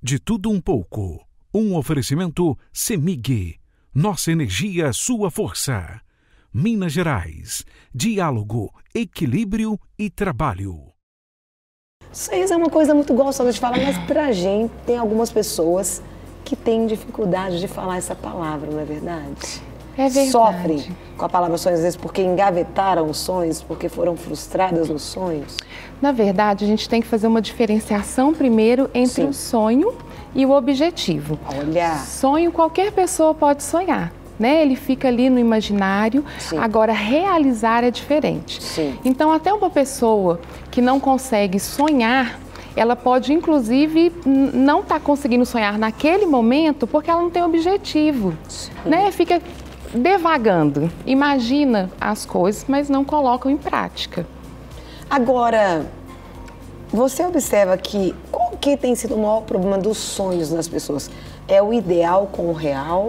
De tudo um pouco. Um oferecimento CEMIG. Nossa energia, sua força. Minas Gerais. Diálogo, equilíbrio e trabalho. Sonhos é uma coisa muito gostosa de falar, mas pra gente tem algumas pessoas que têm dificuldade de falar essa palavra, não é verdade? É verdade. Sofrem com a palavra sonhos, às vezes porque engavetaram os sonhos, porque foram frustradas nos sonhos. Na verdade, a gente tem que fazer uma diferenciação primeiro entre o sonho e o objetivo. Olha! Sonho qualquer pessoa pode sonhar, né? Ele fica ali no imaginário, agora realizar é diferente. Então, até uma pessoa que não consegue sonhar, ela pode, inclusive, não estar conseguindo sonhar naquele momento porque ela não tem objetivo, né? Fica devagando, imagina as coisas, mas não colocam em prática. Agora, você observa que qual que tem sido o maior problema dos sonhos nas pessoas? É o ideal com o real?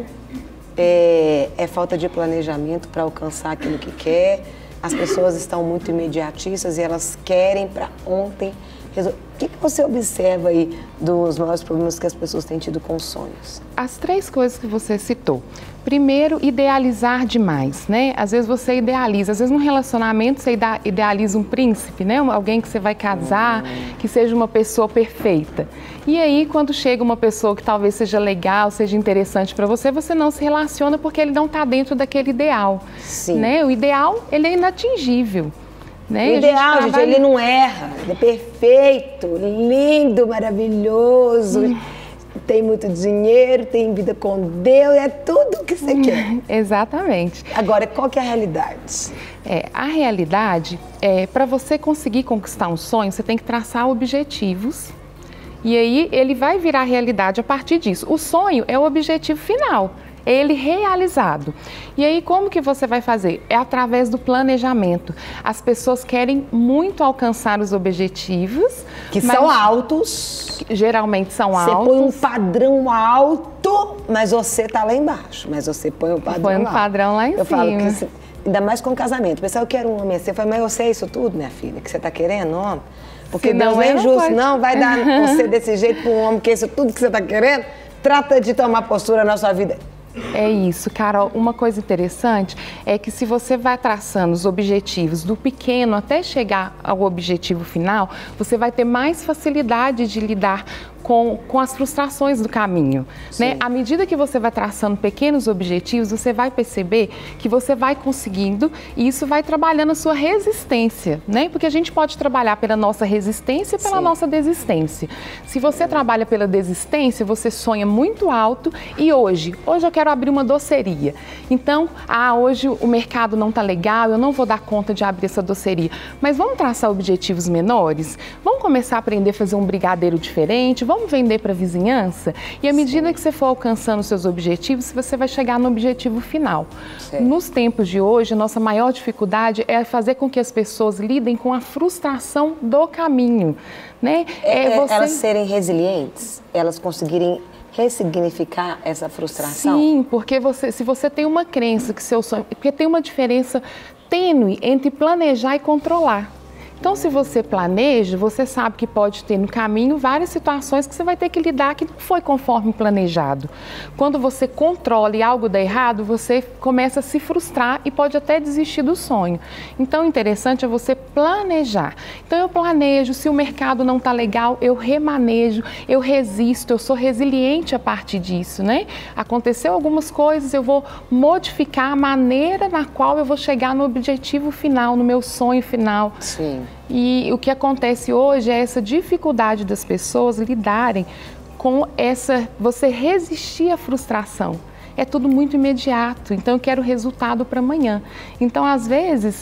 É falta de planejamento para alcançar aquilo que quer? As pessoas estão muito imediatistas e elas querem para ontem resolver. O que você observa aí dos maiores problemas que as pessoas têm tido com sonhos? As três coisas que você citou. Primeiro, idealizar demais, né? Às vezes você idealiza, às vezes num relacionamento você idealiza um príncipe, né? Alguém que você vai casar, que seja uma pessoa perfeita. E aí, quando chega uma pessoa que talvez seja legal, seja interessante para você, você não se relaciona porque ele não está dentro daquele ideal, né? O ideal, ele é inatingível. Né? O ideal, gente, ele não erra, ele é perfeito, lindo, maravilhoso, tem muito dinheiro, tem vida com Deus, é tudo o que você quer. Exatamente. Agora, qual que é a realidade? A realidade, para você conseguir conquistar um sonho, você tem que traçar objetivos e aí ele vai virar realidade a partir disso. O sonho é o objetivo final. Ele realizado. E aí, como que você vai fazer? É através do planejamento. As pessoas querem muito alcançar os objetivos. Que são altos. Geralmente são altos. Você põe um padrão alto, mas você está lá embaixo. Mas você põe um padrão alto. Põe um padrão lá em cima. Eu falo que, ainda mais com casamento. O pessoal quer um homem assim. Eu falo, mas você é isso tudo, minha filha, que você está querendo, homem? Porque Deus não é injusto. Não vai dar você desse jeito para um homem que é isso tudo que você está querendo. Trata de tomar postura na sua vida. É isso, Carol. Uma coisa interessante é que se você vai traçando os objetivos do pequeno até chegar ao objetivo final, você vai ter mais facilidade de lidar com as frustrações do caminho, né? À medida que você vai traçando pequenos objetivos, você vai perceber que você vai conseguindo e isso vai trabalhando a sua resistência, né? Porque a gente pode trabalhar pela nossa resistência e pela nossa desistência. Se você trabalha pela desistência, você sonha muito alto e hoje eu quero abrir uma doceria. Então, hoje o mercado não está legal, eu não vou dar conta de abrir essa doceria. Mas vamos traçar objetivos menores? Vamos começar a aprender a fazer um brigadeiro diferente? Vamos vender para a vizinhança? E à medida que você for alcançando os seus objetivos, você vai chegar no objetivo final. Nos tempos de hoje, a nossa maior dificuldade é fazer com que as pessoas lidem com a frustração do caminho, né? Elas serem resilientes, elas conseguirem ressignificar essa frustração? Sim, porque se você tem uma crença que seu sonho... Porque tem uma diferença tênue entre planejar e controlar. Então, se você planeja, você sabe que pode ter no caminho várias situações que você vai ter que lidar que não foi conforme planejado. Quando você controla e algo dá errado, você começa a se frustrar e pode até desistir do sonho. Então, o interessante é você planejar. Então, eu planejo, se o mercado não está legal, eu remanejo, eu resisto, eu sou resiliente a partir disso, né? Aconteceu algumas coisas, eu vou modificar a maneira na qual eu vou chegar no objetivo final, no meu sonho final. Sim. E o que acontece hoje é essa dificuldade das pessoas lidarem com você resistir à frustração. É tudo muito imediato, então eu quero resultado para amanhã. Então, às vezes,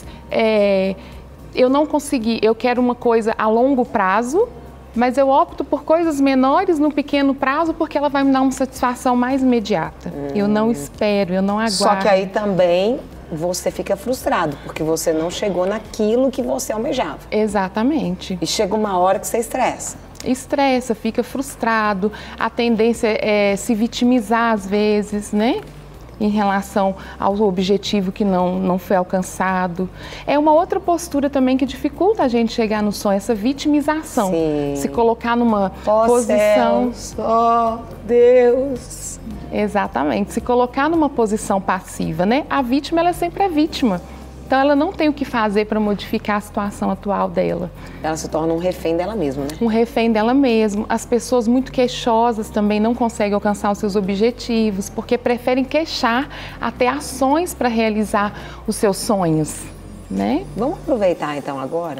eu não consegui, eu quero uma coisa a longo prazo, mas eu opto por coisas menores no pequeno prazo porque ela vai me dar uma satisfação mais imediata. Eu não espero, eu não aguardo. Só que aí também você fica frustrado, porque você não chegou naquilo que você almejava. Exatamente. E chega uma hora que você estressa. Estressa, fica frustrado, a tendência é se vitimizar às vezes, né? em relação ao objetivo que não foi alcançado. É uma outra postura também que dificulta a gente chegar no sonho, essa vitimização. Sim. Se colocar numa posição... Ó Deus! Exatamente, se colocar numa posição passiva, né? A vítima, ela sempre é vítima. Então, ela não tem o que fazer para modificar a situação atual dela. Ela se torna um refém dela mesma, né? Um refém dela mesma. As pessoas muito queixosas também não conseguem alcançar os seus objetivos, porque preferem queixar até ações para realizar os seus sonhos, né? Vamos aproveitar então agora.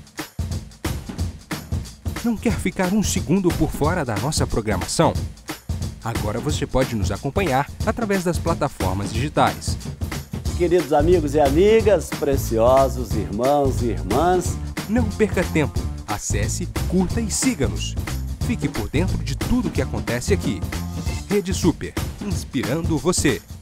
Não quer ficar um segundo por fora da nossa programação? Agora você pode nos acompanhar através das plataformas digitais. Queridos amigos e amigas, preciosos irmãos e irmãs, não perca tempo. Acesse, curta e siga-nos. Fique por dentro de tudo o que acontece aqui. Rede Super, inspirando você.